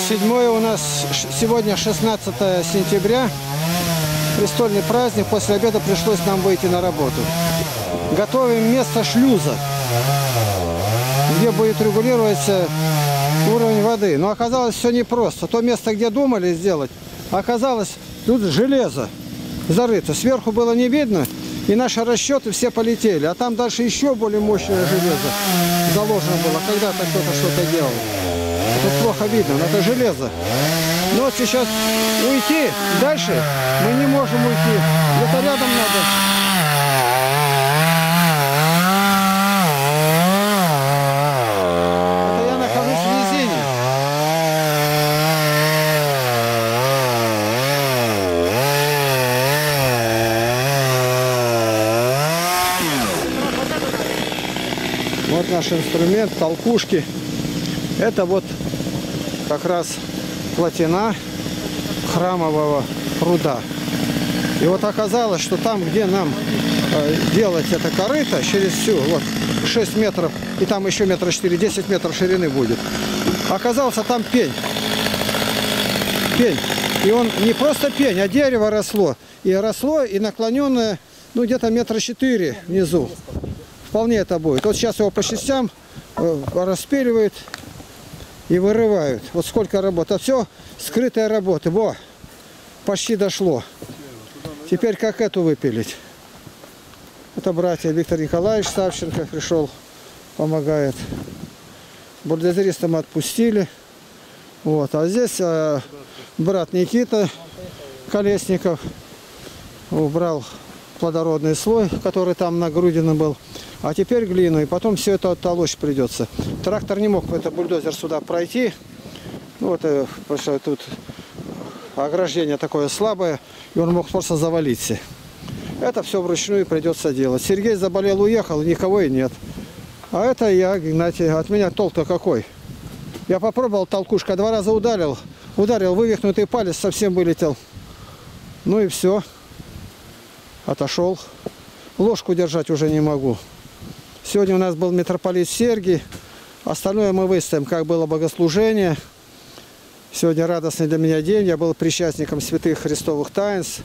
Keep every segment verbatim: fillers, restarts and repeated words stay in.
седьмое у нас, сегодня шестнадцатое сентября, престольный праздник, после обеда пришлось нам выйти на работу. Готовим место шлюза, где будет регулироваться уровень воды. Но оказалось все непросто. То место, где думали сделать, оказалось тут железо зарыто. Сверху было не видно, и наши расчеты все полетели. А там дальше еще более мощное железо заложено было. Когда-то кто-то что-то делал. Это плохо видно, но это железо. Но вот сейчас уйти дальше мы не можем уйти. Где-то рядом надо. Это я нахожусь в низине. Вот наш инструмент, толкушки. Это вот как раз плотина храмового пруда. И вот оказалось, что там, где нам э, делать это корыто, через всю, вот, шесть метров, и там еще метра четыре, десять метров ширины будет. Оказался там пень. Пень. И он не просто пень, а дерево росло. И росло, и наклоненное, ну, где-то метра четыре внизу. Вполне это будет. Вот сейчас его по частям э, распиливают и вырывают. Вот сколько работы. А все скрытая работа. Во, почти дошло. Теперь как эту выпилить? Это братья Виктор Николаевич Савченко пришел, помогает. Бульдозериста мы отпустили. Вот. А здесь э, брат Никита Колесников убрал плодородный слой, который там на грудине был. А теперь глину, и потом все это оттолочь придется. Трактор не мог, это бульдозер сюда пройти. Вот, потому что тут ограждение такое слабое, и он мог просто завалиться. Это все вручную придется делать. Сергей заболел, уехал, никого и нет. А это я, Игнатий, от меня толк-то какой. Я попробовал толкушка, два раза ударил, ударил, вывихнутый палец совсем вылетел. Ну и все. Отошел. Ложку держать уже не могу. Сегодня у нас был митрополит Сергий. Остальное мы выставим, как было богослужение. Сегодня радостный для меня день. Я был причастником святых христовых таинств.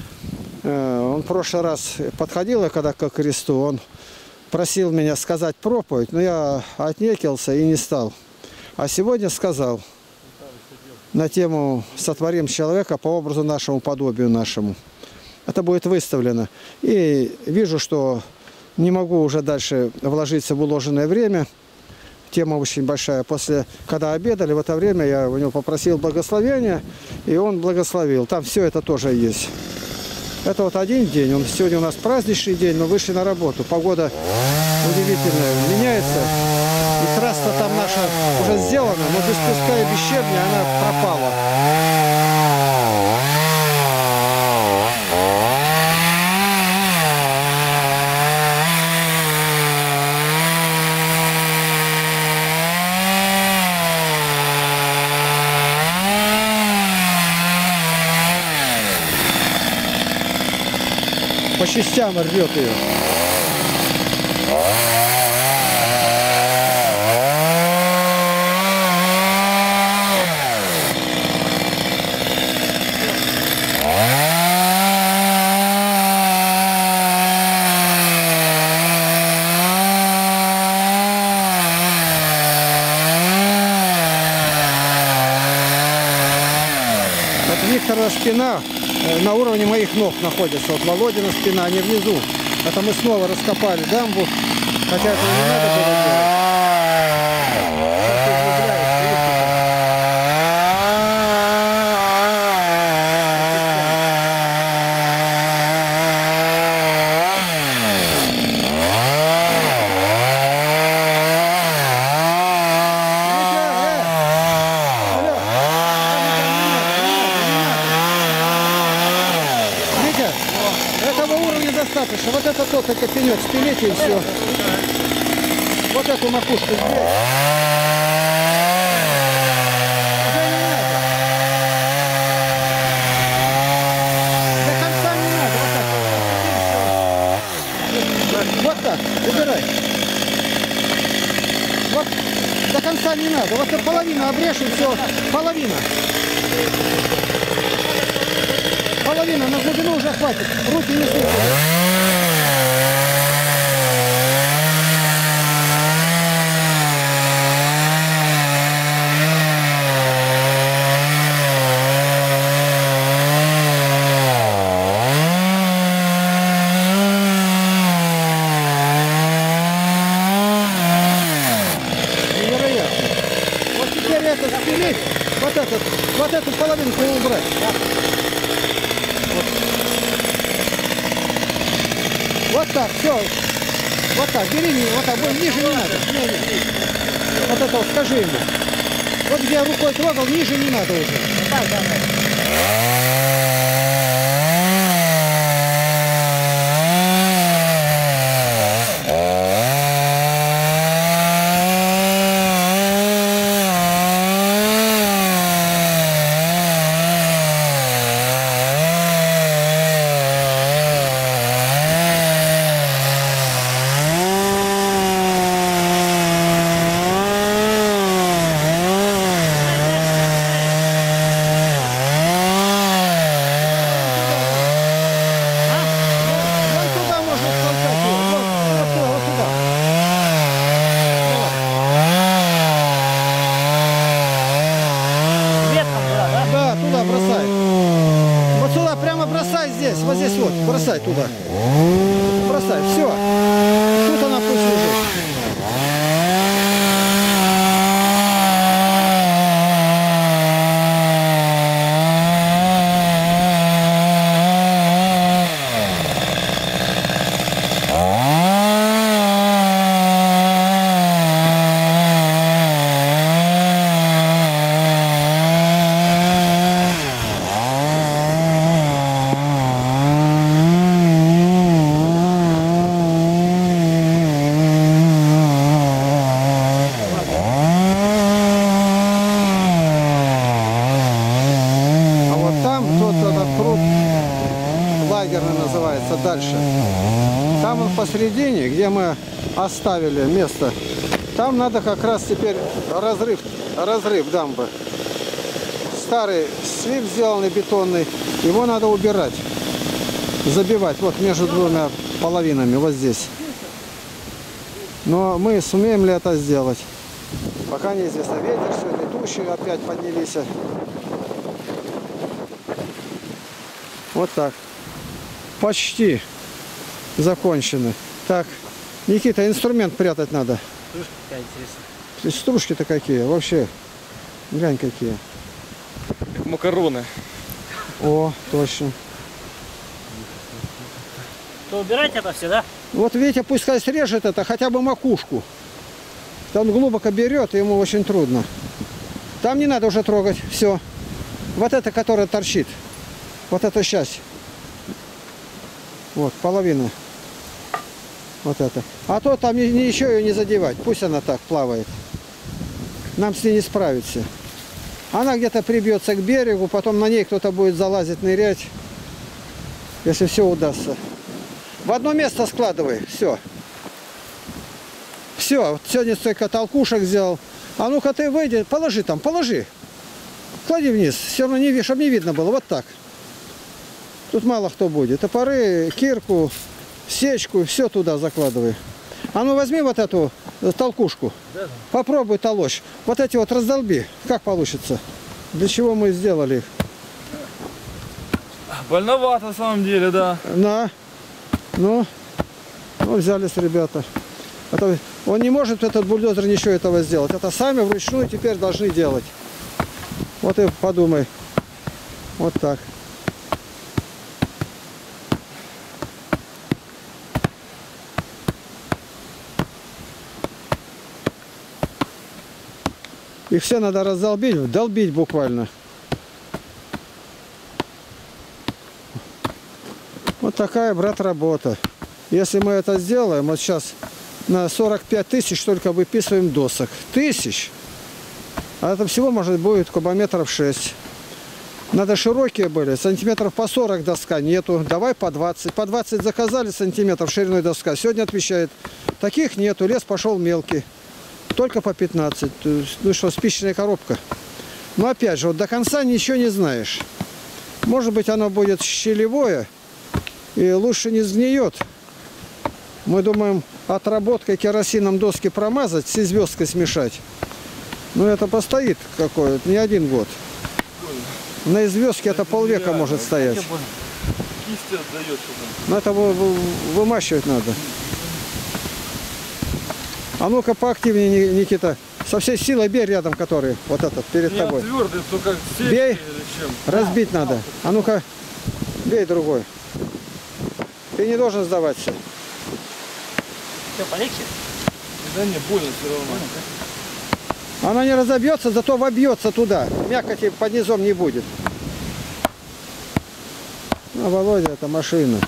Он в прошлый раз подходил, когда к кресту, он просил меня сказать проповедь, но я отнекился и не стал. А сегодня сказал на тему «Сотворим человека по образу нашему, подобию нашему». Это будет выставлено. И вижу, что не могу уже дальше вложиться в уложенное время. Тема очень большая. После, когда обедали, в это время я у него попросил благословения, и он благословил. Там все это тоже есть. Это вот один день. Он, сегодня у нас праздничный день, мы вышли на работу. Погода удивительная, меняется. И трасса там наша уже сделана, но без песка и без щебня она пропала. По частям рвет ее. Это Викторова спина на уровне моих ног находится. Вот Володина спина, они внизу. Это мы снова раскопали дамбу, хотя этого не надо было делать. Достаточно. Вот это тот, это пенек, спилите и все. Вот эту макушку здесь. Уже не надо. До конца не надо. Вот так. Вот так. Убирай. Вот до конца деталь не надо. Вот половина обрежь и все. Половина. Половина на глубину уже хватит. Руки не слушают. Вот, этот, вот эту половинку убрать. Вот. Вот так, все. Вот так, бери, вот так, ниже не надо. Не, не. Вот это вот скажи ему. Вот где я рукой трогал, ниже не надо уже. Так, да, здесь, вот здесь вот, бросай туда. Бросай, все. Тут она пусть лежит. Называется дальше. Там он посередине, где мы оставили место, там надо как раз теперь разрыв, разрыв дамбы. Старый слив сделанный бетонный, его надо убирать, забивать вот между двумя половинами, вот здесь. Но мы сумеем ли это сделать? Пока неизвестно. Ветер сегодня, тучи опять поднялись. Вот так. Почти закончены. Так, Никита, инструмент прятать надо. Стружки какая интересная. Стружки-то какие? Вообще, глянь какие. Как макароны. О, точно. То убирать это все, да? Вот Витя пускай срежет это, хотя бы макушку. Он глубоко берет, и ему очень трудно. Там не надо уже трогать. Все. Вот это, которое торчит. Вот это часть. Вот, половина. Вот это. А то там не, не еще ее не задевать. Пусть она так плавает. Нам с ней не справиться. Она где-то прибьется к берегу, потом на ней кто-то будет залазить, нырять. Если все удастся. В одно место складывай. Все. Все. Сегодня столько толкушек сделал. А ну-ка ты выйди, положи там, положи. Клади вниз. Все равно не, чтобы не видно было. Вот так. Тут мало кто будет. Топоры, кирку, сечку, все туда закладывай. А ну возьми вот эту толкушку. Да. Попробуй толочь. Вот эти вот раздолби. Как получится? Для чего мы сделали их? Больновато на самом деле, да. На. Ну, ну взялись ребята. Это, он не может, этот бульдозер, ничего этого сделать. Это сами вручную теперь должны делать. Вот и подумай. Вот так. Их все надо раздолбить, долбить буквально. Вот такая, брат, работа. Если мы это сделаем, вот сейчас на сорок пять тысяч только выписываем досок. Тысяч. А это всего, может, будет кубометров шесть. Надо широкие были, сантиметров по сорок доска нету. Давай по двадцать. По двадцать заказали сантиметров шириной доска. Сегодня отвечает, таких нету, лес пошел мелкий. только по пятнадцать. Ну что, спичечная коробка. Но опять же, вот до конца ничего не знаешь. Может быть, оно будет щелевое и лучше не сгниет. Мы думаем, отработкой керосином доски промазать, с звездкой смешать. Но это постоит какой-то, не один год. На звездке это полвека может стоять. Кисти отдает. Но это вы- вы- вымащивать надо. А ну-ка поактивнее, Ни- Никита. Со всей силой бей рядом, который вот этот перед Не тобой. твердый, то как сетки Бей. или чем. Разбить надо. А ну-ка, бей другой. Ты не должен сдаваться. Все, полегче? Да не, больно все равно. Она не разобьется, зато вобьется туда. Мякоти под низом не будет. А Володя, это машина.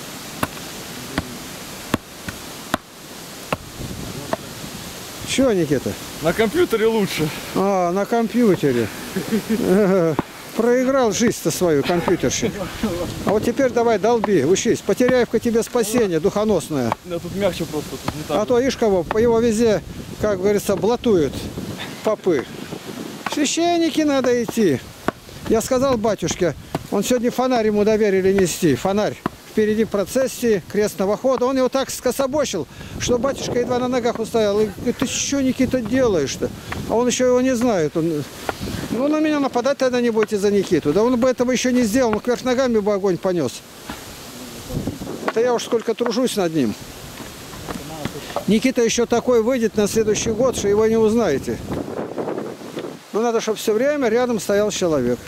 Чего, Никита? На компьютере лучше. А, на компьютере. Э, Проиграл жизнь-то свою, компьютерщик. А вот теперь давай долби, учись. Потеряевка тебе спасение духоносное. Да, тут мягче просто, тут не так. А то, ишь кого, по его везде, как говорится, блатуют попы. Священники надо идти. Я сказал батюшке, он сегодня фонарь ему доверили нести. Фонарь. Впереди процессии крестного хода. Он его так скособочил, что батюшка едва на ногах устоял. И говорит, ты что, Никита, делаешь-то? А он еще его не знает. Он... Ну, на меня нападать тогда не будете за Никиту. Да он бы этого еще не сделал, он кверх ногами бы огонь понес. Это я уж сколько тружусь над ним. Никита еще такой выйдет на следующий год, что его не узнаете. Но надо, чтобы все время рядом стоял человек.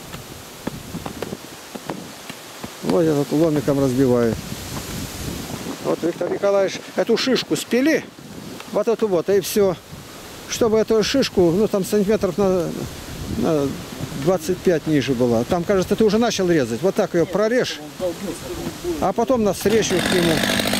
Вот этот ломиком разбивает. Вот, Виктор Николаевич, эту шишку спили, вот эту вот, и все. Чтобы эту шишку, ну там сантиметров на, на двадцать пять ниже была. Там, кажется, ты уже начал резать. Вот так ее прорежь, а потом на встречу к нему.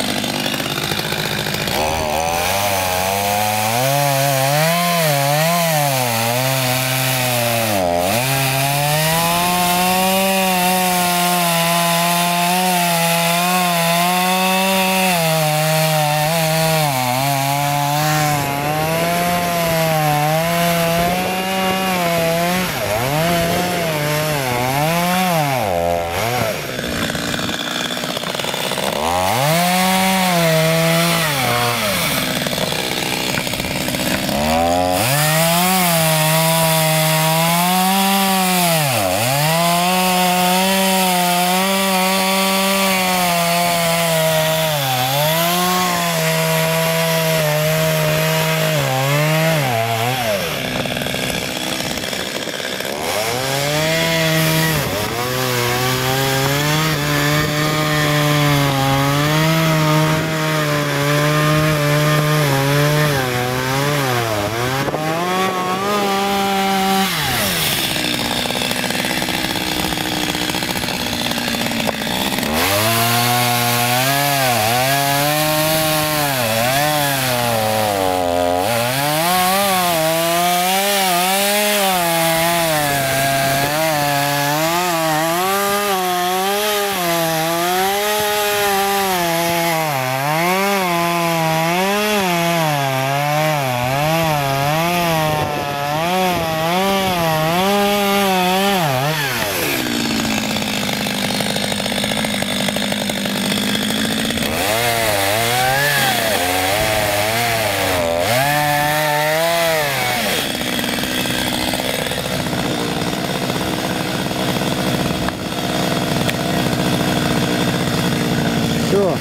Все.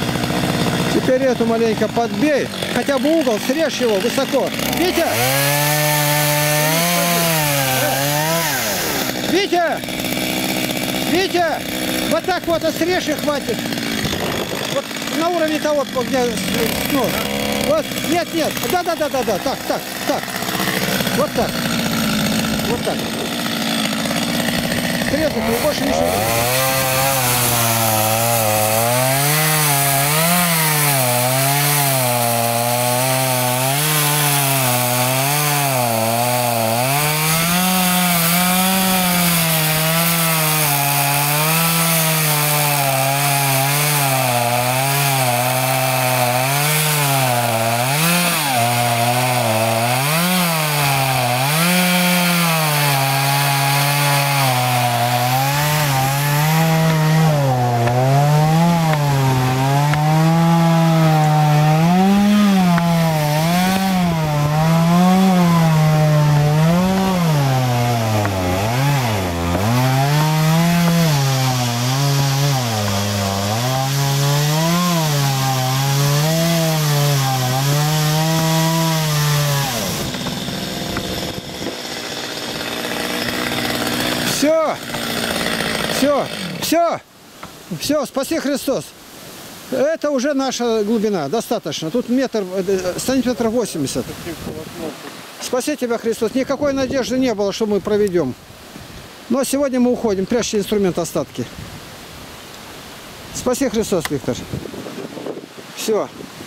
Теперь эту маленько подбей. Хотя бы угол, срежь его высоко. Витя! Витя! Витя! Вот так вот, а срежь и хватит. Вот на уровне того, где... Ну, вот, нет, нет. Да-да-да-да-да. Так, так, так. Вот так. Вот так. Срезать и больше ничего. Все. Все. Все. Все. Спаси Христос. Это уже наша глубина. Достаточно. Тут метр, сантиметр восемьдесят. Спаси тебя, Христос. Никакой надежды не было, что мы проведем. Но сегодня мы уходим. Прячьте инструмент остатки. Спаси Христос, Виктор. Все.